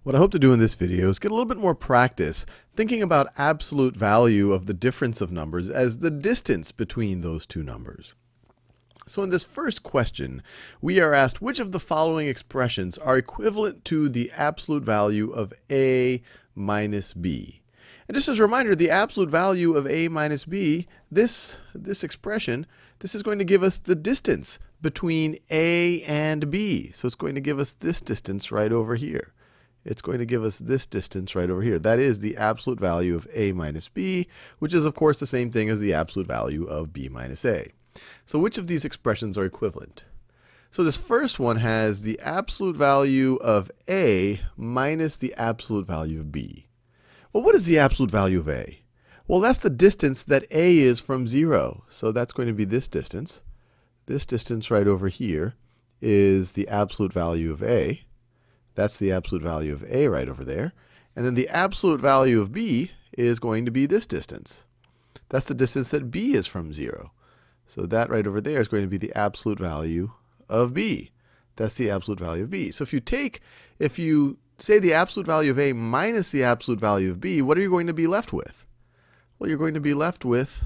What I hope to do in this video is get a little bit more practice thinking about absolute value of the difference of numbers as the distance between those two numbers. So in this first question, we are asked which of the following expressions are equivalent to the absolute value of a minus b. And just as a reminder, the absolute value of a minus b, this expression, this is going to give us the distance between a and b. So it's going to give us this distance right over here. It's going to give us this distance right over here. That is the absolute value of a minus b, which is of course the same thing as the absolute value of b minus a. So which of these expressions are equivalent? So this first one has the absolute value of a minus the absolute value of b. Well, what is the absolute value of a? Well, that's the distance that a is from 0. So that's going to be this distance. This distance right over here is the absolute value of a. That's the absolute value of a right over there. And then the absolute value of b is going to be this distance. That's the distance that b is from 0. So that right over there is going to be the absolute value of b. That's the absolute value of b. So if you say the absolute value of a minus the absolute value of b, what are you going to be left with? Well, you're going to be left with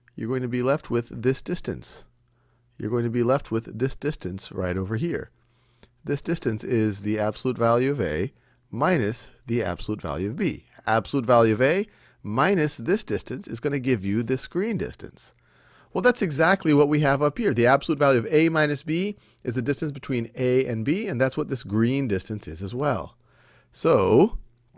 this distance. You're going to be left with this distance right over here. This distance is the absolute value of a minus the absolute value of b. Absolute value of a minus this distance is going to give you this green distance. Well, that's exactly what we have up here. The absolute value of a minus b is the distance between a and b, and that's what this green distance is as well. So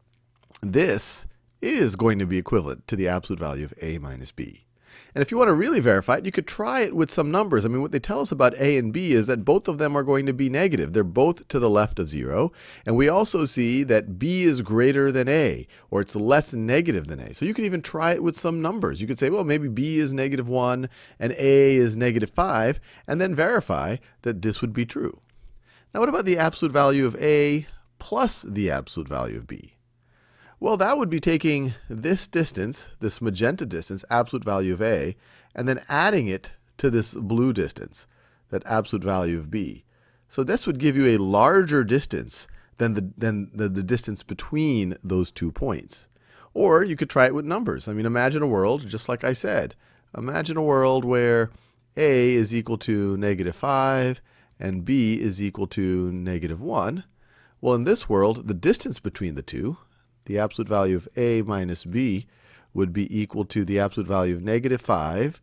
this is going to be equivalent to the absolute value of a minus b. And if you want to really verify it, you could try it with some numbers. I mean, what they tell us about a and b is that both of them are going to be negative. They're both to the left of 0. And we also see that b is greater than a, or it's less negative than a. So you could even try it with some numbers. You could say, well, maybe b is -1 and a is -5, and then verify that this would be true. Now, what about the absolute value of a plus the absolute value of b? Well, that would be taking this distance, this magenta distance, absolute value of a, and then adding it to this blue distance, that absolute value of b. So this would give you a larger distance than the distance between those 2 points. Or you could try it with numbers. I mean, imagine a world, just like I said. Imagine a world where a is equal to -5 and b is equal to -1. Well, in this world, the distance between the two, the absolute value of a minus b, would be equal to the absolute value of -5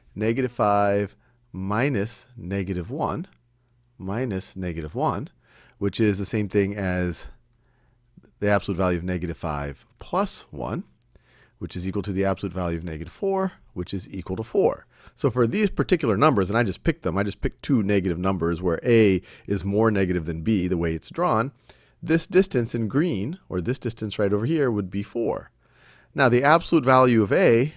minus -1, which is the same thing as the absolute value of -5 plus 1, which is equal to the absolute value of -4, which is equal to 4. So for these particular numbers, and I just picked them, I just picked 2 negative numbers where a is more negative than b, the way it's drawn. This distance in green, or this distance right over here, would be 4. Now the absolute value of a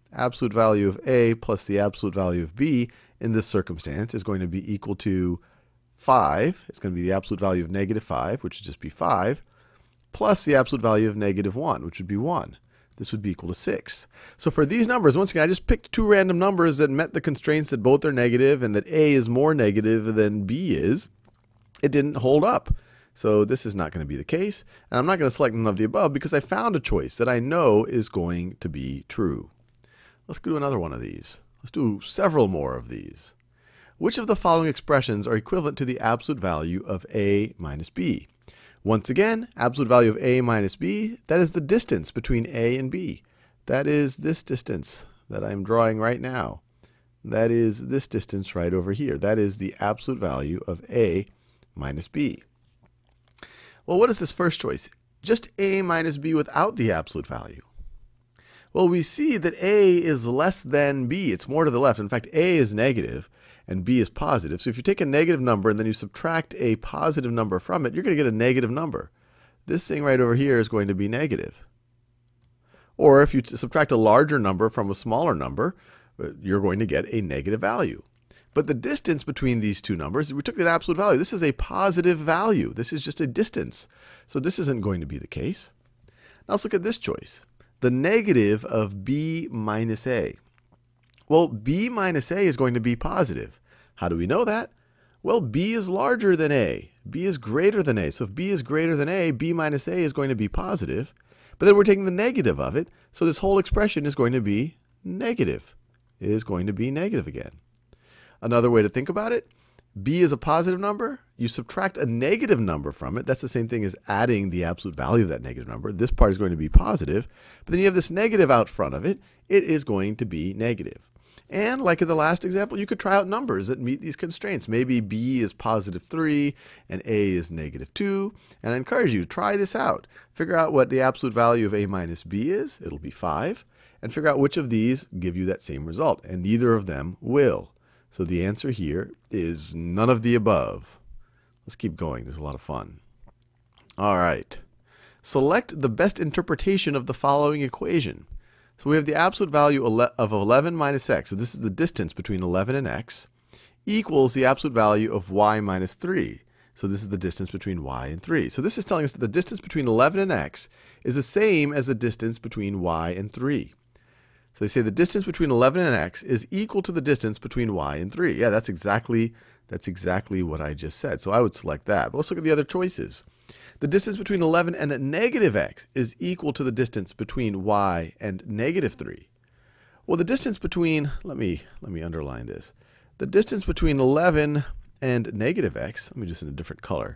plus the absolute value of b in this circumstance is going to be equal to 5. It's going to be the absolute value of -5, which would just be 5, plus the absolute value of -1, which would be 1. This would be equal to 6. So for these numbers, once again, I just picked 2 random numbers that met the constraints that both are negative and that a is more negative than b is. It didn't hold up. So this is not going to be the case. And I'm not going to select none of the above because I found a choice that I know is going to be true. Let's do another one of these. Let's do several more of these. Which of the following expressions are equivalent to the absolute value of a minus b? Once again, absolute value of a minus b, that is the distance between a and b. That is this distance that I'm drawing right now. That is this distance right over here. That is the absolute value of a minus b. Well, what is this first choice? Just a minus b without the absolute value. Well, we see that a is less than b. It's more to the left. In fact, a is negative and b is positive. So if you take a negative number and then you subtract a positive number from it, you're going to get a negative number. This thing right over here is going to be negative. Or if you subtract a larger number from a smaller number, you're going to get a negative value. But the distance between these two numbers, we took that absolute value. This is a positive value. This is just a distance. So this isn't going to be the case. Now let's look at this choice. The negative of b minus a. Well, b minus a is going to be positive. How do we know that? Well, b is larger than a. b is greater than a. So if b is greater than a, b minus a is going to be positive. But then we're taking the negative of it, so this whole expression is going to be negative. It is going to be negative again. Another way to think about it, b is a positive number. You subtract a negative number from it. That's the same thing as adding the absolute value of that negative number. This part is going to be positive. But then you have this negative out front of it. It is going to be negative. And like in the last example, you could try out numbers that meet these constraints. Maybe b is positive 3 and a is negative 2. And I encourage you to try this out. Figure out what the absolute value of a minus b is. It'll be 5. And figure out which of these give you that same result. And neither of them will. So the answer here is none of the above. Let's keep going. This is a lot of fun. All right. Select the best interpretation of the following equation. So we have the absolute value of 11 minus x. So this is the distance between 11 and x equals the absolute value of y minus 3. So this is the distance between y and 3. So this is telling us that the distance between 11 and x is the same as the distance between y and 3. So they say the distance between 11 and x is equal to the distance between y and 3. Yeah, that's exactly what I just said. So I would select that. But let's look at the other choices. The distance between 11 and negative x is equal to the distance between y and negative 3. Well, the distance between, let me underline this. The distance between 11 and negative x, let me just in a different color.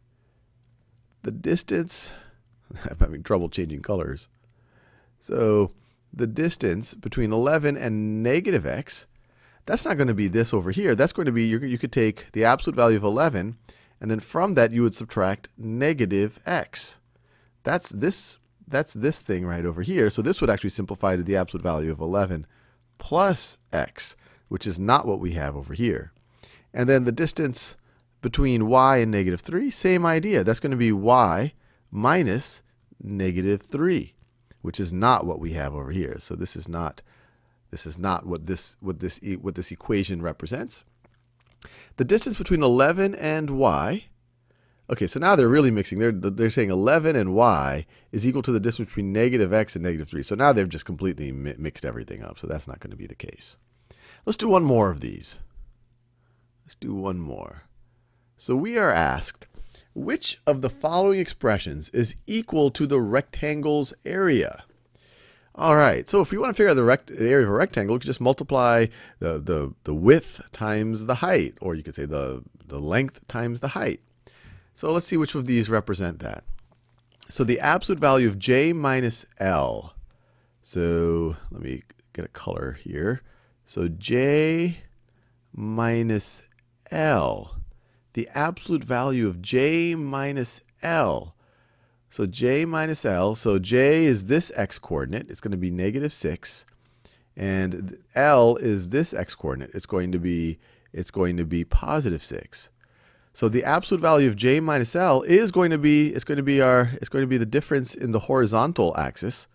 The distance, I'm having trouble changing colors. So the distance between 11 and negative x, that's not going to be this over here. That's going to be, you could take the absolute value of 11, and then from that you would subtract negative x. That's this thing right over here. So this would actually simplify to the absolute value of 11 plus x, which is not what we have over here. And then the distance between y and negative 3, same idea. That's going to be y minus negative 3, which is not what we have over here. So this is not what this equation represents. The distance between 11 and y, okay, so now they're really mixing. They're saying 11 and y is equal to the distance between negative x and negative 3. So now they've just completely mixed everything up. So that's not going to be the case. Let's do one more of these. Let's do one more. So we are asked, which of the following expressions is equal to the rectangle's area? All right, so if we want to figure out the area of a rectangle, we could just multiply the width times the height, or you could say the length times the height. So let's see which of these represent that. So the absolute value of j minus L. So let me get a color here. So j minus L. The absolute value of j minus L. So j minus L, so j is this x-coordinate. It's going to be negative 6. And L is this x-coordinate. It's going to be positive 6. So the absolute value of j minus L is going to be the difference in the horizontal axis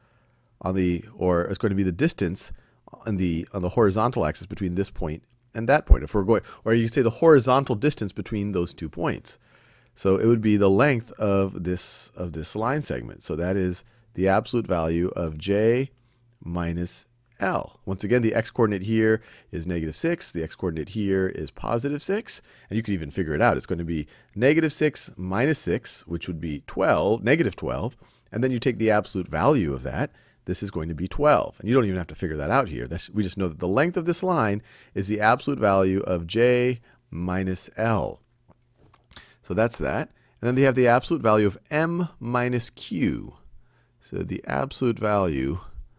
or it's going to be the distance on the horizontal axis between this point and that point. If we're going, or you say the horizontal distance between those 2 points. So it would be the length of this line segment. So that is the absolute value of j minus L. Once again, the x-coordinate here is negative 6. The x-coordinate here is positive 6. And you can even figure it out. It's going to be negative 6 minus 6, which would be 12, negative 12. And then you take the absolute value of that. This is going to be 12. And you don't even have to figure that out here. We just know that the length of this line is the absolute value of j minus L. So that's that. And then they have the absolute value of m minus q. So the absolute value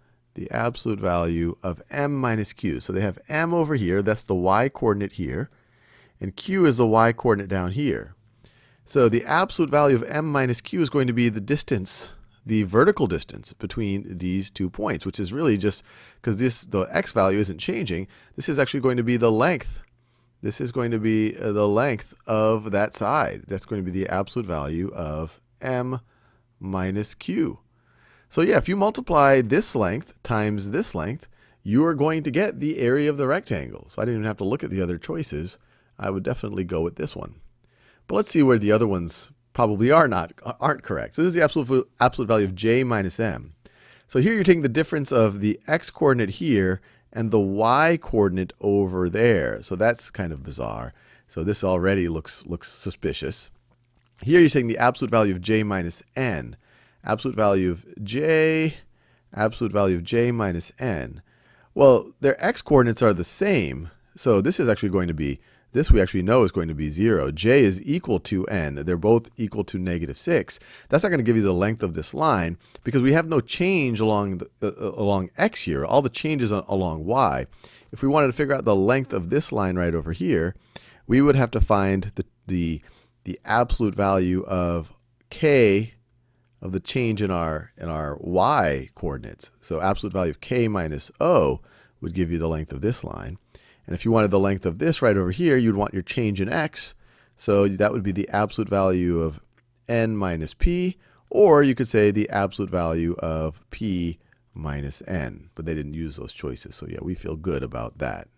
of m minus q. So they have m over here. That's the y-coordinate here. And q is the y-coordinate down here. So the absolute value of m minus q is going to be the distance, the vertical distance between these 2 points, which is really just because the x value isn't changing. This is actually going to be the length. This is going to be the length of that side. That's going to be the absolute value of m minus q. So yeah, if you multiply this length times this length, you are going to get the area of the rectangle. So I didn't even have to look at the other choices. I would definitely go with this one. But let's see where the other ones probably aren't correct. So this is the absolute value of j minus m. So here you're taking the difference of the x-coordinate here and the y-coordinate over there. So that's kind of bizarre. So this already looks suspicious. Here you're saying the absolute value of j minus n. Absolute value of j minus n. Well, their x coordinates are the same. So this is actually going to be, this we actually know is going to be 0. J is equal to n. They're both equal to -6. That's not going to give you the length of this line because we have no change along along x here. All the changes along y. If we wanted to figure out the length of this line right over here, we would have to find the absolute value of k of the change in our y coordinates. So absolute value of k minus o would give you the length of this line. And if you wanted the length of this right over here, you'd want your change in x. So that would be the absolute value of n minus p, or you could say the absolute value of p minus n. But they didn't use those choices, so yeah, we feel good about that.